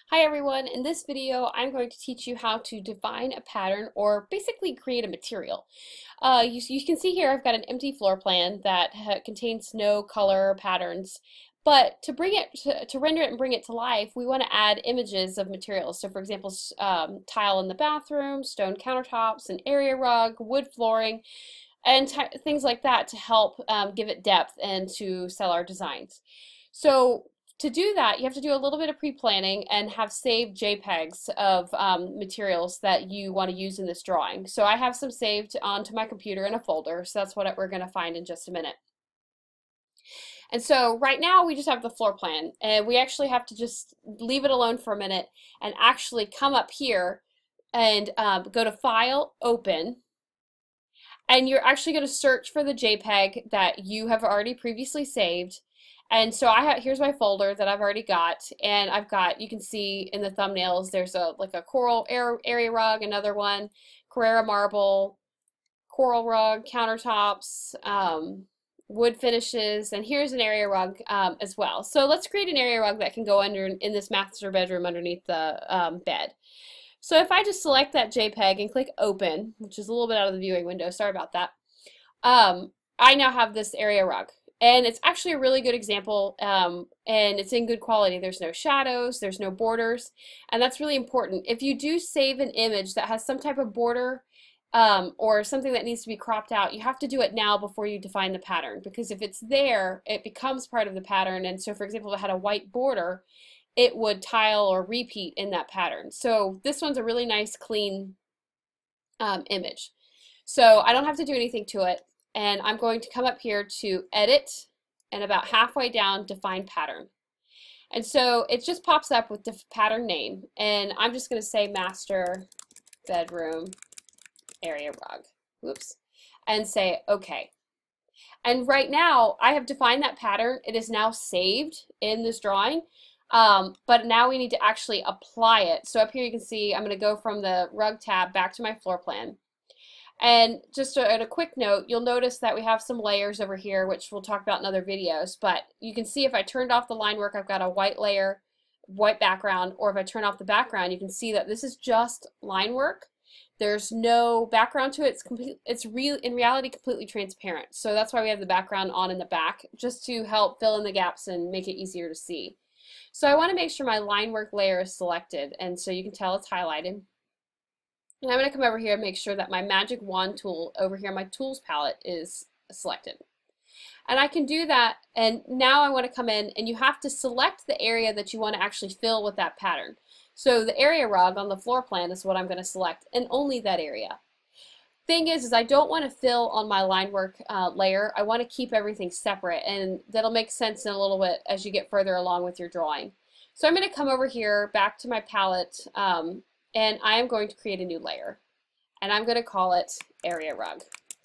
Hi everyone, in this video I'm going to teach you how to define a pattern or basically create a material. You can see here I've got an empty floor plan that contains no color or patterns, but to bring it to render it and bring it to life, we want to add images of materials. So for example, tile in the bathroom, stone countertops, an area rug, wood flooring, and things like that to help give it depth and to sell our designs. So to do that, you have to do a little bit of pre-planning and have saved JPEGs of materials that you want to use in this drawing. So I have some saved onto my computer in a folder, so that's what we're going to find in just a minute. And so right now we just have the floor plan, and we actually have to just leave it alone for a minute and actually come up here and go to File, Open, and you're actually going to search for the JPEG that you have already previously saved. And so here's my folder that I've already got, and I've got, you can see in the thumbnails, there's like a coral area rug, another one, Carrara marble, coral rug, countertops, wood finishes, and here's an area rug as well. So let's create an area rug that can go in this master bedroom underneath the bed. So if I just select that JPEG and click Open, which is a little bit out of the viewing window, sorry about that, I now have this area rug. And it's actually a really good example, and it's in good quality. There's no shadows, there's no borders, and that's really important. If you do save an image that has some type of border or something that needs to be cropped out, you have to do it now before you define the pattern, because if it's there, it becomes part of the pattern. And so, for example, if it had a white border, it would tile or repeat in that pattern. So this one's a really nice, clean image. So I don't have to do anything to it. And I'm going to come up here to Edit, and about halfway down, Define Pattern. And so it just pops up with the pattern name, and I'm just going to say Master Bedroom Area Rug. Whoops. And say OK. And right now, I have defined that pattern. It is now saved in this drawing, but now we need to actually apply it. So up here you can see I'm going to go from the Rug tab back to my floor plan. And just a quick note, you'll notice that we have some layers over here, which we'll talk about in other videos, but you can see if I turned off the line work, I've got a white layer, white background, or if I turn off the background, you can see that this is just line work. There's no background to it. It's in reality completely transparent. So that's why we have the background on in the back, just to help fill in the gaps and make it easier to see. So I want to make sure my line work layer is selected, and so you can tell it's highlighted. And I'm going to come over here and make sure that my magic wand tool over here, my tools palette, is selected. And I can do that, and now I want to come in, and you have to select the area that you want to actually fill with that pattern. So the area rug on the floor plan is what I'm going to select, and only that area. Thing is I don't want to fill on my line work layer. I want to keep everything separate, and that'll make sense in a little bit as you get further along with your drawing. So I'm going to come over here back to my palette, and I am going to create a new layer, and I'm going to call it Area Rug.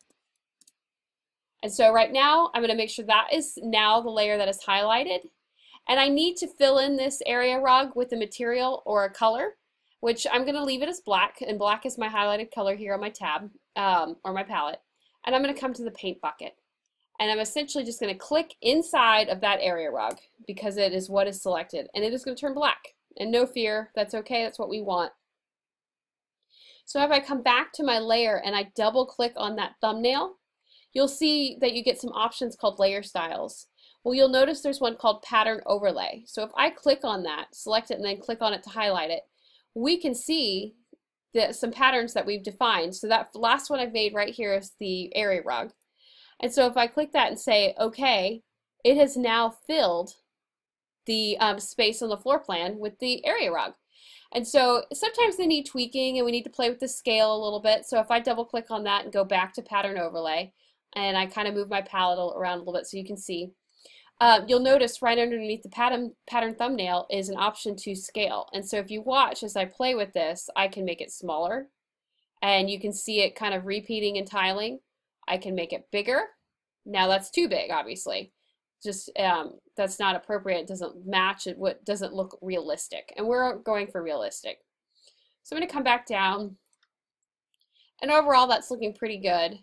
And so right now I'm going to make sure that is now the layer that is highlighted, and I need to fill in this area rug with a material or a color, which I'm going to leave it as black, and black is my highlighted color here on my tab or my palette. And I'm going to come to the paint bucket, and I'm essentially just going to click inside of that area rug because it is what is selected, and it is going to turn black. And no fear, that's okay, that's what we want. So if I come back to my layer and I double click on that thumbnail, you'll see that you get some options called layer styles. Well, you'll notice there's one called pattern overlay. So if I click on that, select it, and then click on it to highlight it, we can see some patterns that we've defined. So that last one I've made right here is the area rug. And so if I click that and say OK, it has now filled the space on the floor plan with the area rug. And so sometimes they need tweaking, and we need to play with the scale a little bit. So if I double click on that and go back to pattern overlay, and I kind of move my palette around a little bit so you can see, you'll notice right underneath the pattern thumbnail is an option to scale. And so if you watch as I play with this, I can make it smaller, and you can see it kind of repeating and tiling. I can make it bigger. Now that's too big, obviously. Just that's not appropriate. It doesn't match it. What doesn't look realistic, and we're going for realistic. So I'm going to come back down, and overall that's looking pretty good.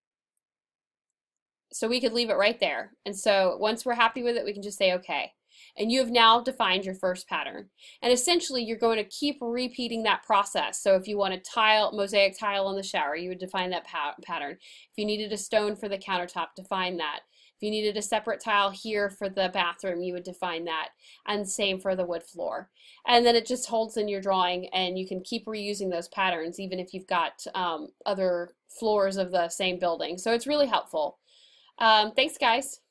So we could leave it right there, and so once we're happy with it, we can just say okay. And you have now defined your first pattern. And essentially, you're going to keep repeating that process. So if you want a tile, mosaic tile in the shower, you would define that pattern. If you needed a stone for the countertop, define that. If you needed a separate tile here for the bathroom, you would define that. And same for the wood floor. And then it just holds in your drawing, and you can keep reusing those patterns even if you've got other floors of the same building. So it's really helpful. Thanks, guys.